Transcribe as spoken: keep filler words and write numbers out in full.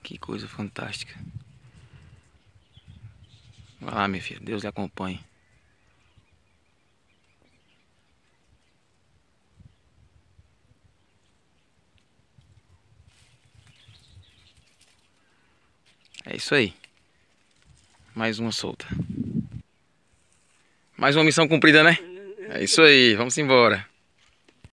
Que coisa fantástica. Vai lá, minha filha. Deus lhe acompanhe. É isso aí. Mais uma solta. Mais uma missão cumprida, né? É isso aí. Vamos embora.